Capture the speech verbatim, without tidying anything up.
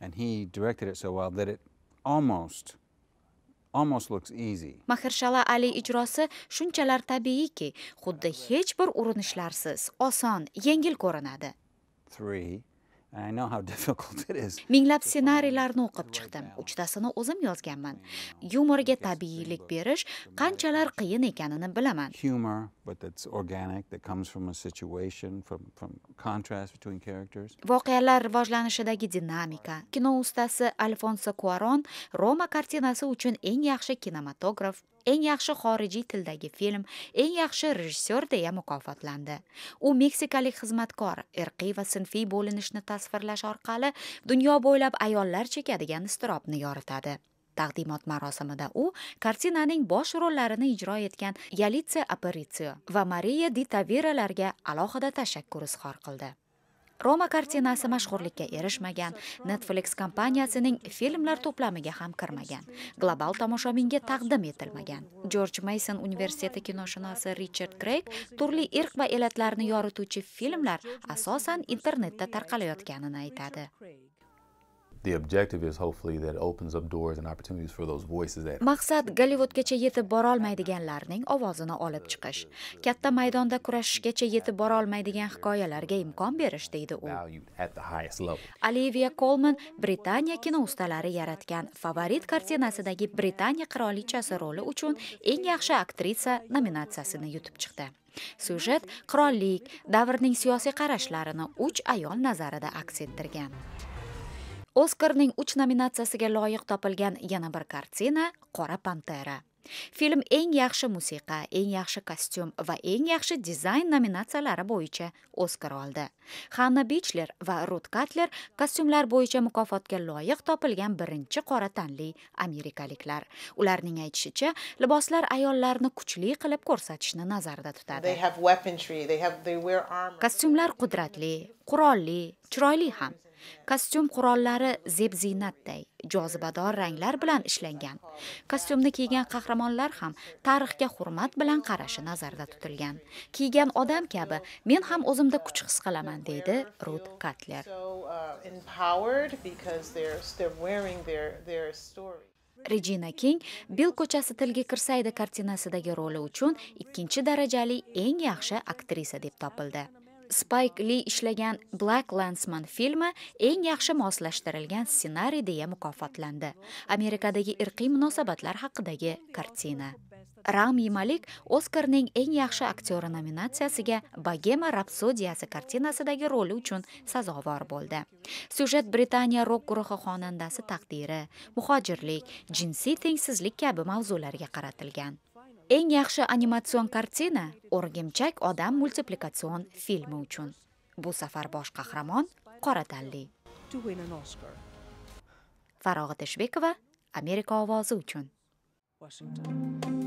and he directed it so well that it almost almost looks easy. Mahershala Ali ijrosi shunchalar tabiiyki, xuddi hech bir urinishlarsiz, oson, yengil ko'rinadi. Three, and I know how difficult it is. Minglab ssenariylarni o'qib chiqdim. Uchtasini o'zim yozganman. Yumorga tabiiylik berish qanchalar qiyin ekanini bilaman. Humor, but that's organic, that comes from a situation, from from contrast between characters. Voqealar rivojlanishidagi dinamika. Kino ustasi Alfonso Cuarón Roma kartinasi uchun eng yaxshi kinematograf, eng yaxshi xorijiy tildagi film, eng yaxshi rejissyor deya mukofotlandi. U meksikalik xizmatkor irqiy va sinfiy bo'linishni tasvirlash orqali dunyo bo'ylab ayollar chekadigan iztirobni yoritadi. Taqdimot marosimida u kartinaning bosh rollarini ijro etgan Yalitza Aparicio va Maria di Taviralarga alohida tashakkur izhor qildi. Roma kartinasi mashhurlikka erishmagan, Netflix kompaniyasining filmlar to'plamiga ham kirmagan, global tomoshabinga taqdim etilmagan. George Mason universiteti kinoshunosi Richard Craig turli irq va elatlarni yorituvchi filmlar asosan internetda tarqalayotganini aytadi. The objective is hopefully that it opens up doors and opportunities for those voices that Maqsad Gollywoodgacha yetib bora olmaydiganlarning ovozini olib chiqish, katta maydonda kurashishgacha yetib bora olmaydigan hikoyalarga imkon berish, deydi u. valued at the highest level. Olivia Colman Britaniya kino ustalari yaratgan Favorit kartinasidagi Britaniya qirolichasi roli uchun eng yaxshi aktrisa nominatsiyasini yutib chiqdi. Syujet qirollik, davrning siyosiy qarashlarini uch ayol nazarida aks ettirgan. Oskarning uch nominatsiyasiga loyiq topilgan yana bir kartina Qora Pantera. Film eng yaxshi musiqa, eng yaxshi kostyum va eng yaxshi dizayn nominatsiyalari bo'yicha Oskar oldi. Hannah Beachler va Ruth Cutler kostyumlar bo'yicha mukofotga loyiq topilgan birinchi qora tanli amerikaliklar. Ularning aytishicha, liboslar ayollarni kuchli qilib ko'rsatishni nazarda tutadi. They have weaponry, they have they wear armor. Kostyumlar qudratli, qurolli, chiroyli ham. Kostyum qurollari zeb-ziynatday, jozibador ranglar bilan ishlangan. Kostyumni kiygan qahramonlar ham tarixga hurmat bilan qarashi nazarda tutilgan. Kiygan odam kabi men ham o'zimda kuch his qilaman, deydi Ruth Cutler. So uh, empowered because they're they're wearing their their story. Regina King Bill ko'chasi tilga kirsaydi kartinasidagi roli uchun ikkinchi darajali eng yaxshi aktrisa deb topildi. Spike Lee ishlagan Black Landsman filmi eng yaxshi moslashtirilgan ssenariy deya mukofotlandi. Amerikadagi irqiy munosabatlar haqidagi kartina. Rami Malek Oskarning eng yaxshi aktyori nominatsiyasiga Bogema Rapsodiyasi kartinasidagi roli uchun sazovor bo'ldi. Syujet Britaniya rock guruhi xonandasi taqdiri, muhojirlik, jinsiy tengsizlik kabi mavzularga qaratilgan. Eng yaxshi animatsion kartina O'rgimchak odam multiplikatsion filmi uchun. Bu safar bosh qahramon qora tanli. Farog'at Eshbekova, Amerika ovozi uchun. Washington.